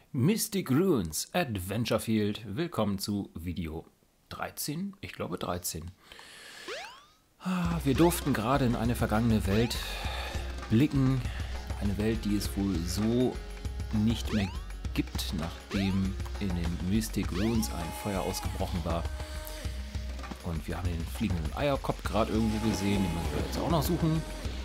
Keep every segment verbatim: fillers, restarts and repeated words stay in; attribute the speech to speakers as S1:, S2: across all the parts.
S1: Mystic Ruins Adventure Field. Willkommen zu Video dreizehn. Ich glaube dreizehn. Wir durften gerade in eine vergangene Welt blicken. Eine Welt, die es wohl so nicht mehr gibt, nachdem in den Mystic Ruins ein Feuer ausgebrochen war. Und wir haben den fliegenden Eierkopf gerade irgendwo gesehen. Den müssen wir jetzt auch noch suchen.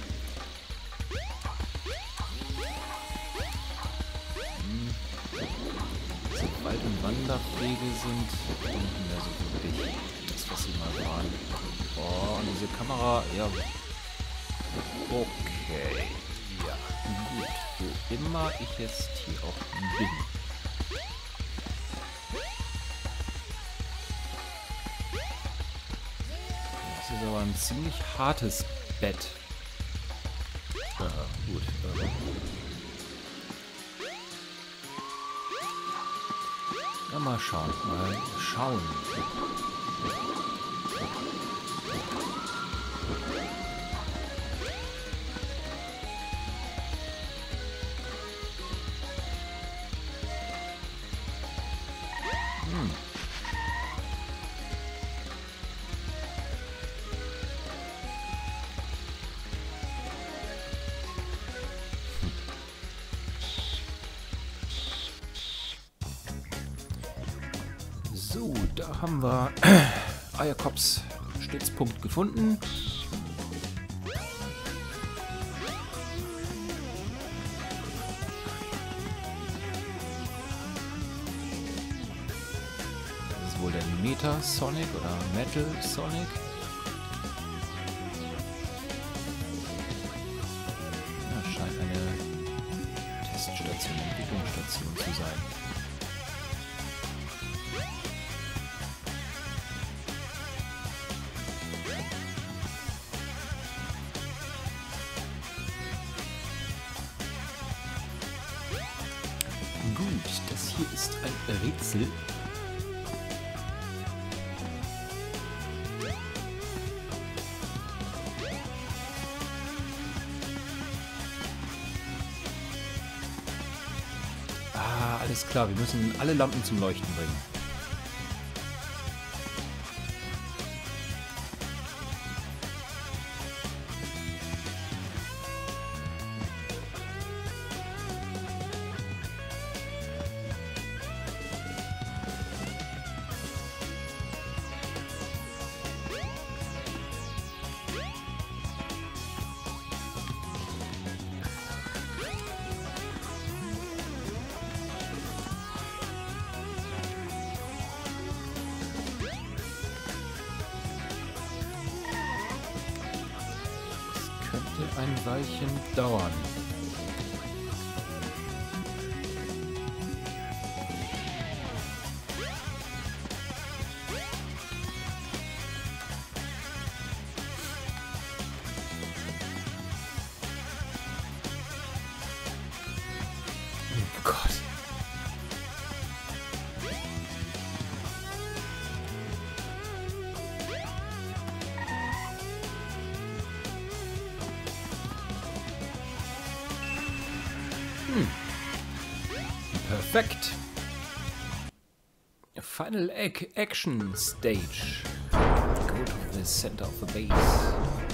S1: Wald- und Wanderwege sind nicht mehr so wirklich das, was sie mal waren. Oh, und diese Kamera, ja. Okay. Ja, gut. Wo immer ich jetzt hier auch bin. Das ist aber ein ziemlich hartes Bett. Ja, gut. Ja, mal schauen, mal schauen. Hm. So, da haben wir Eierkops Stützpunkt gefunden. Das ist wohl der Meta Sonic oder Metal Sonic. Das scheint eine Teststation, Entwicklungsstation zu sein. Gut, das hier ist ein Rätsel. Ah, alles klar, wir müssen alle Lampen zum Leuchten bringen. Könnte ein Weilchen dauern. Oh Gott. Hm. Perfekt. Final Egg Action Stage. Go to the center of the base.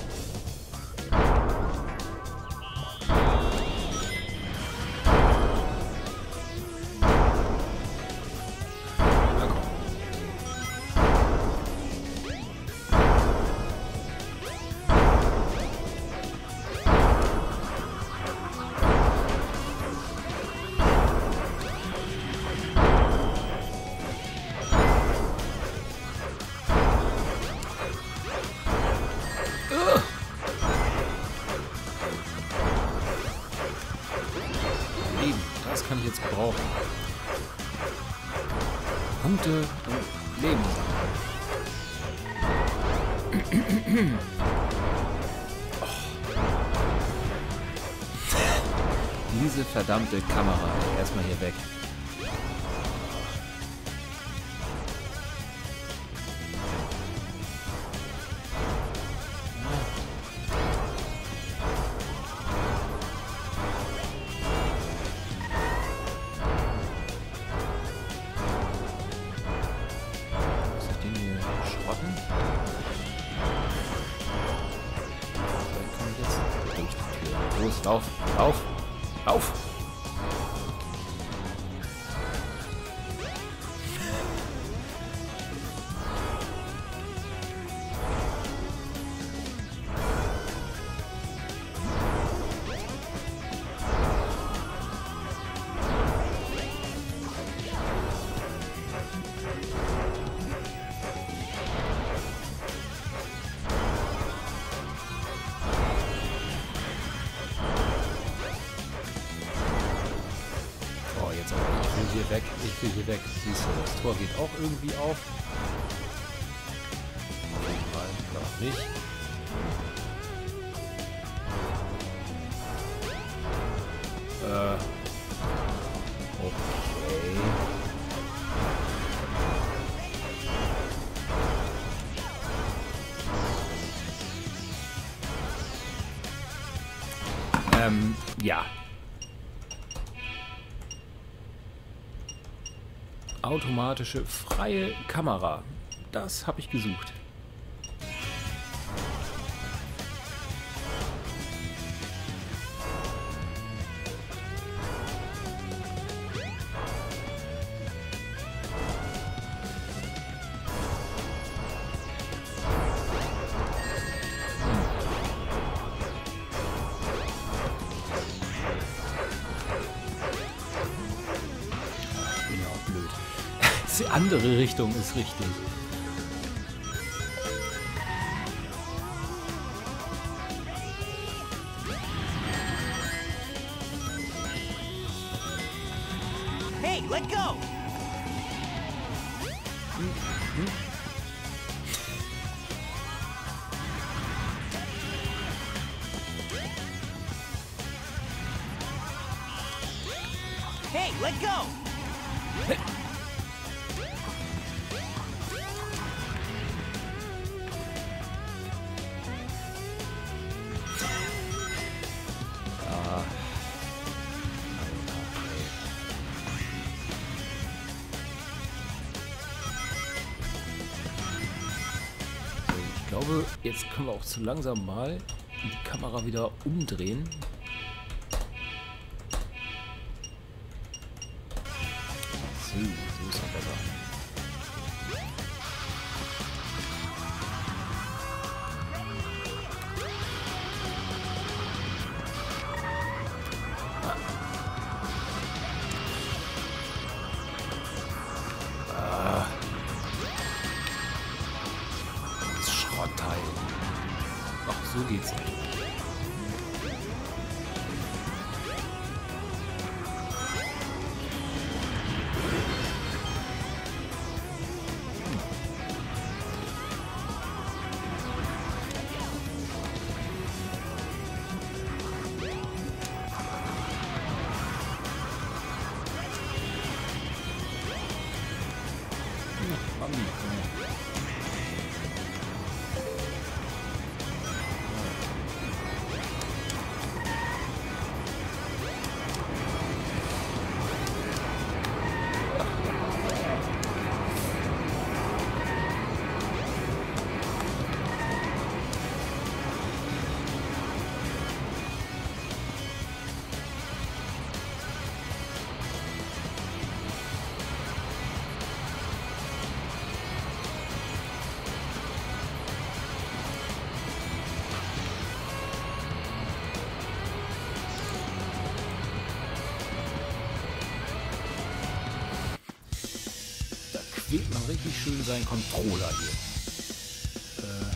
S1: Das kann ich jetzt gebrauchen. Punkte und Leben. Oh. Diese verdammte Kamera. Erstmal hier weg. lauf, lauf, lauf!
S2: Ich will hier weg, ich will hier weg. Siehst du, das Tor geht auch irgendwie auf. Nein, noch nicht. Äh. Okay.
S1: Ähm, ja. Automatische freie Kamera. Das habe ich gesucht. Die andere Richtung ist richtig.
S3: Hey, let go!
S1: Hm, hm.
S3: Hey, let go!
S1: Hey. Ich glaube, jetzt können wir auch zu langsam mal die Kamera wieder umdrehen. So, so ist er besser. Ach, so geht's nicht. Mami. Wählt man richtig schön seinen Controller hier. Äh.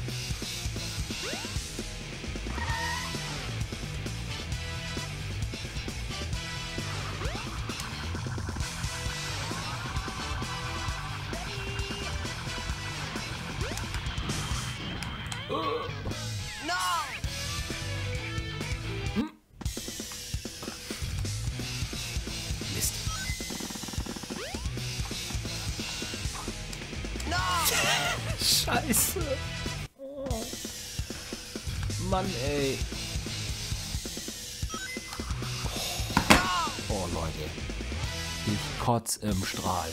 S1: Oh.
S3: No!
S1: Hm? Mist. Scheiße. Oh. Mann, ey. Oh. Oh, Leute. Ich kotz im Strahl.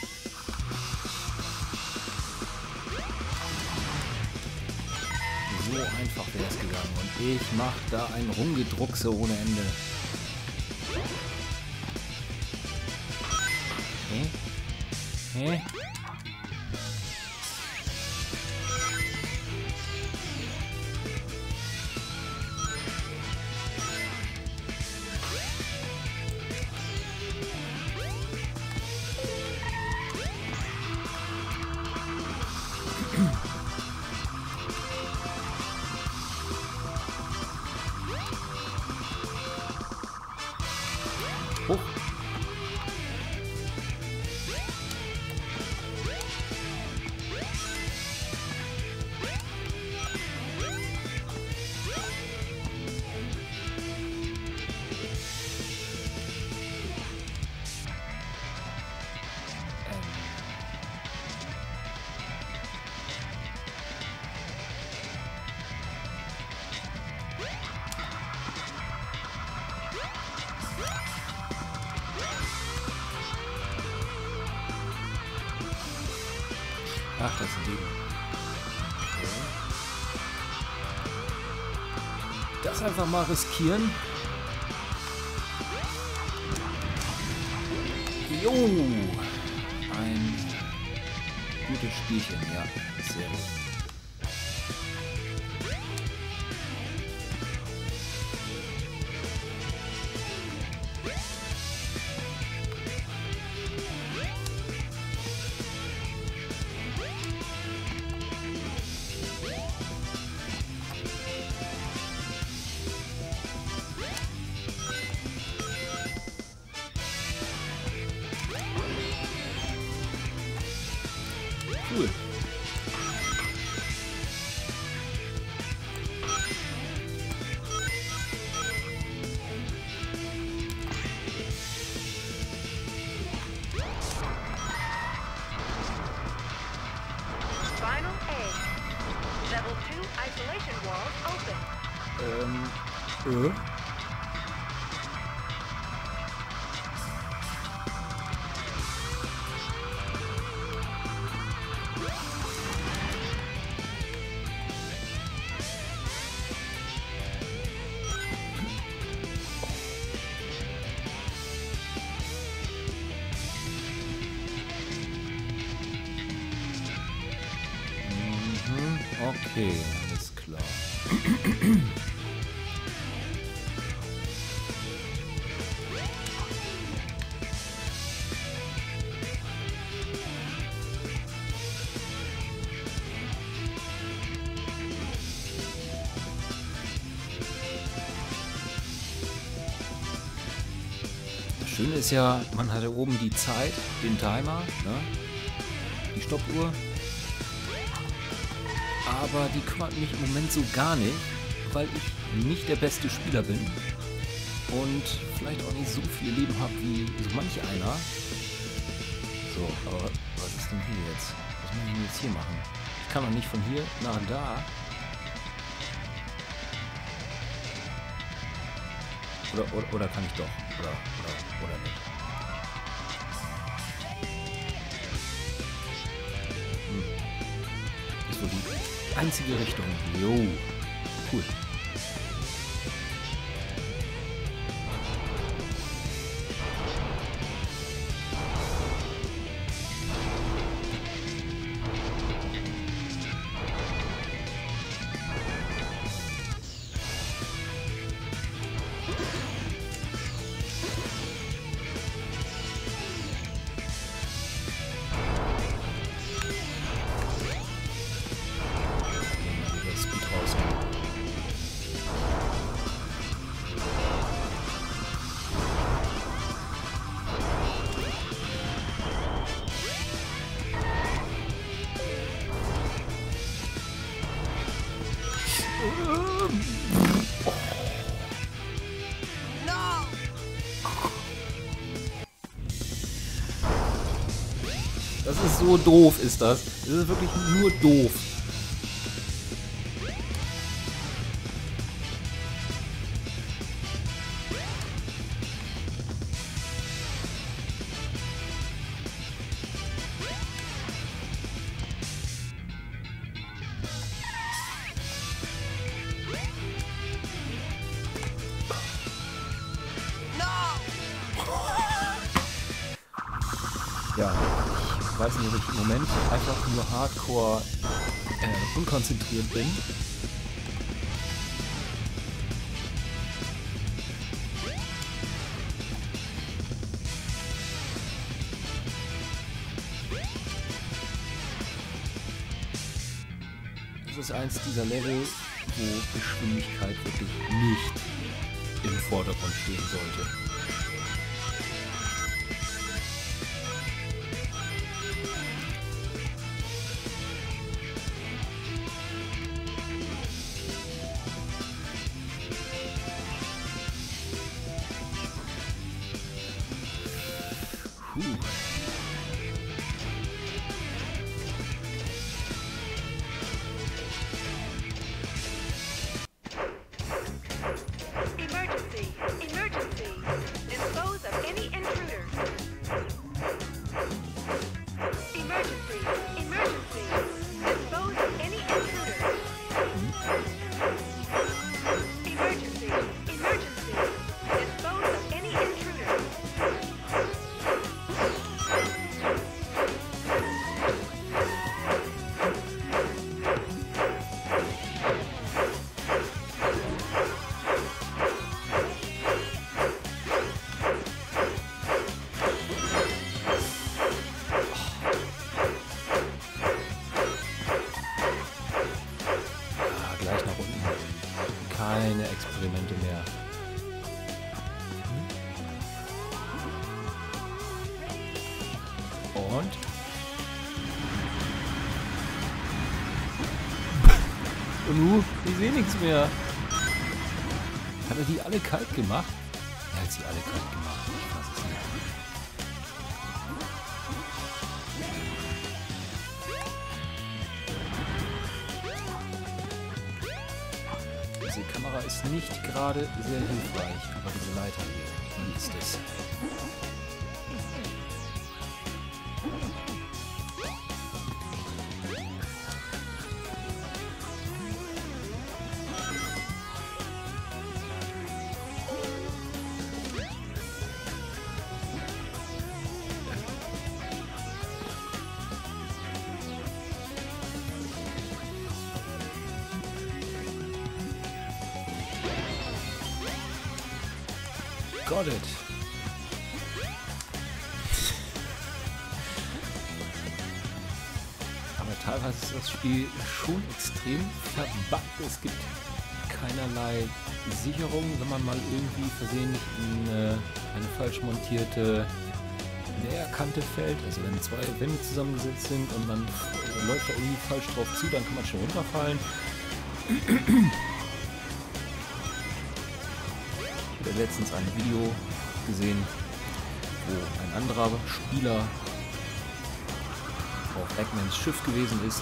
S1: So. So einfach wäre es gegangen. Und ich mache da ein Rumgedruckse ohne Ende. Hä? Hä? Hoch. Ach, das ist ein Ding. Das einfach mal riskieren. Jo! Ein gutes Spielchen, ja. Sehr gut. Cool.
S4: Final A. Level two isolation walls open.
S1: Ähm, äh? Okay, alles klar. Das Schöne ist ja, man hatte oben die Zeit, den Timer, ne? Die Stoppuhr. Aber die kümmert mich im Moment so gar nicht, weil ich nicht der beste Spieler bin und vielleicht auch nicht so viel Leben habe wie so manch einer. So, aber was ist denn hier jetzt? Was muss ich denn jetzt hier machen? Ich kann doch nicht von hier nach da. Oder, oder, oder kann ich doch? Oder, oder, oder nicht? Hm. Ist wohl die einzige Richtung. Jo, cool.
S3: No!
S1: Das ist so doof, ist das. Das ist wirklich nur doof. Ja, ich weiß nicht, ob ich im Moment einfach nur hardcore äh, unkonzentriert bin. Das ist eins dieser Level, wo Geschwindigkeit wirklich nicht im Vordergrund stehen sollte. Puh.
S4: Emergency! Emergency! Dispose of any intruders. Emergency! Emergency! Dispose of any intruders. Emergency! Emergency! Dispose of any intruders.
S1: Ah, gleich nach unten. Keine Experimente mehr. Und? Und nu? Ich sehe nichts mehr. Hat er die alle kalt gemacht? Er hat sie alle kalt gemacht. Ich weiß es nicht. Diese Kamera ist nicht gerade sehr hilfreich, aber diese Leiter hier, die ist es. Got it. Aber teilweise ist das Spiel schon extrem verbuggt. Es gibt keinerlei Sicherung, wenn man mal irgendwie versehentlich in äh, eine falsch montierte Näherkante fällt. Also wenn zwei Wände zusammengesetzt sind und man äh, läuft da irgendwie falsch drauf zu, dann kann man schon runterfallen. Ich habe letztens ein Video gesehen, wo ein anderer Spieler auf Eggmans Schiff gewesen ist,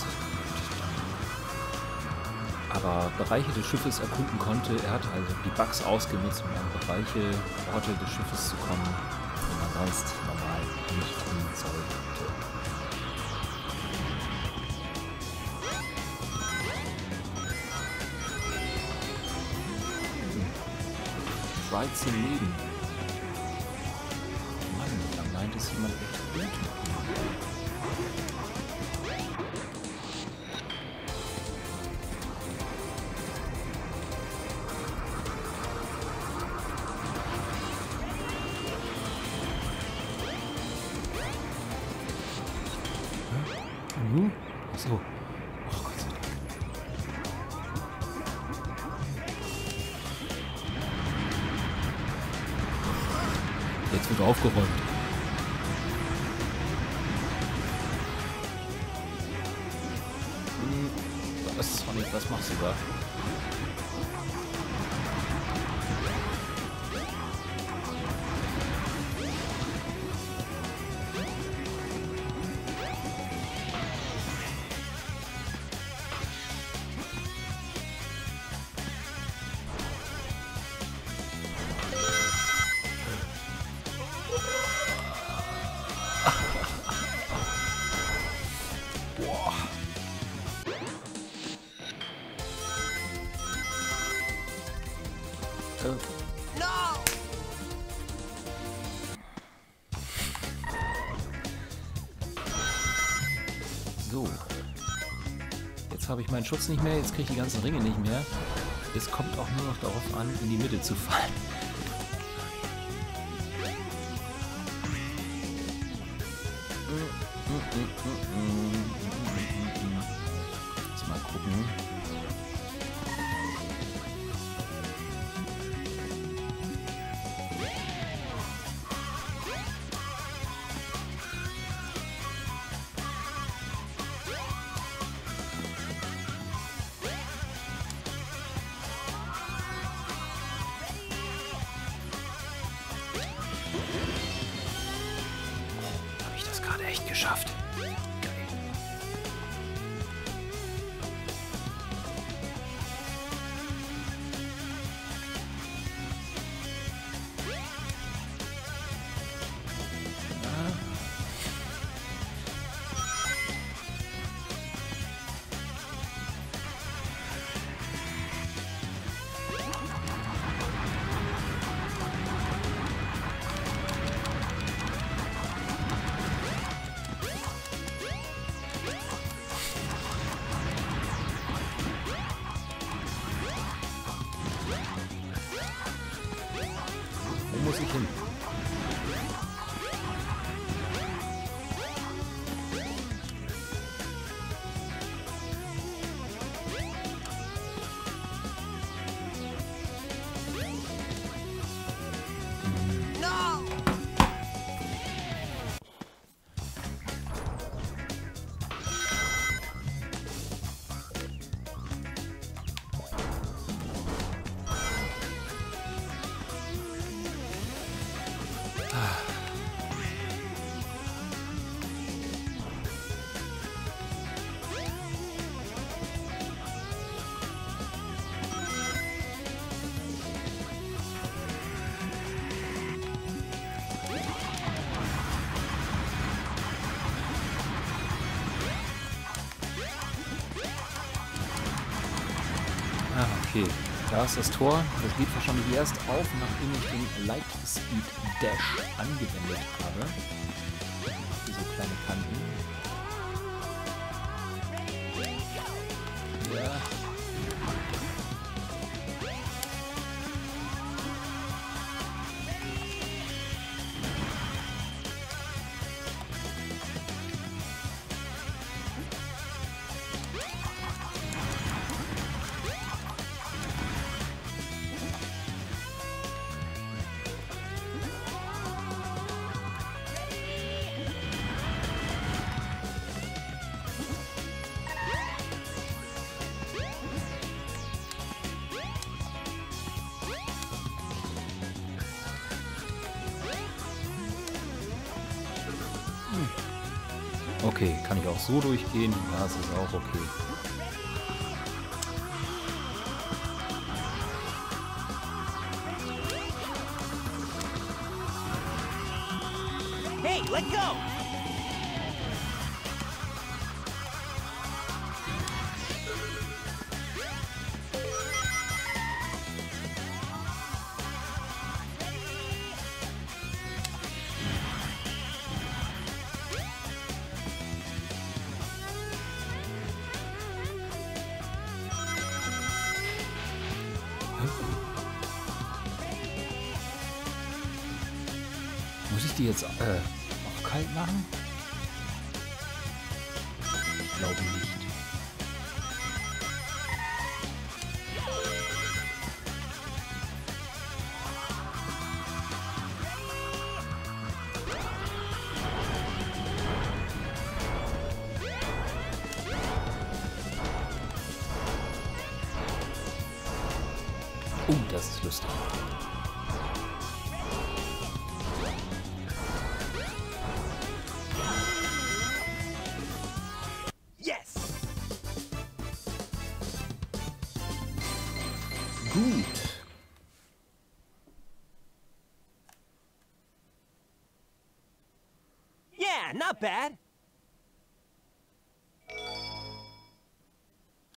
S1: aber Bereiche des Schiffes erkunden konnte. Er hat also die Bugs ausgenutzt, um an Bereiche, Orte des Schiffes zu kommen, wo man sonst normal nicht hin sollte. dreizehn Leben. Mann, da meint es jemand echt gut. Mhm. Achso. Oh Gott sei Dank. Jetzt wird aufgeräumt. Hm, was, Sonic, was machst du da? Boah. Äh.
S3: No!
S1: So. Jetzt habe ich meinen Schutz nicht mehr, jetzt kriege ich die ganzen Ringe nicht mehr. Es kommt auch nur noch darauf an, in die Mitte zu fallen. Jetzt mal gucken. Habe ich das gerade echt geschafft? Geil. Wo muss ich hin?
S3: No!
S1: Ah, okay. Da ist das Tor. Das geht wahrscheinlich erst auf, nachdem ich den Light Speed Dash angewendet habe. Diese kleine Kanten. Ja. Okay, kann ich auch so durchgehen? Ja, das ist auch okay.
S3: Hey, let go!
S1: Muss ich die jetzt äh, auch kalt machen? Ich glaube nicht. Oh, das ist lustig.
S3: Yes!
S1: Gut.
S3: Yeah, not bad.